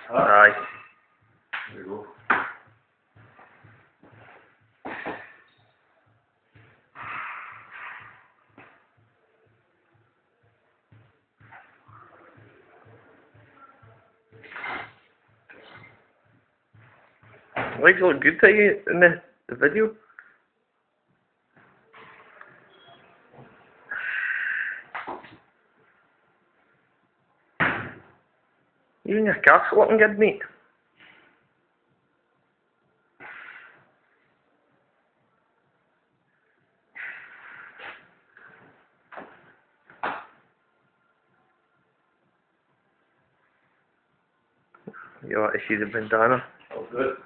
Aye. There you go. Legs look good to you in the video. Even your calf's looking good, mate. You want to see the bandana? Oh, good.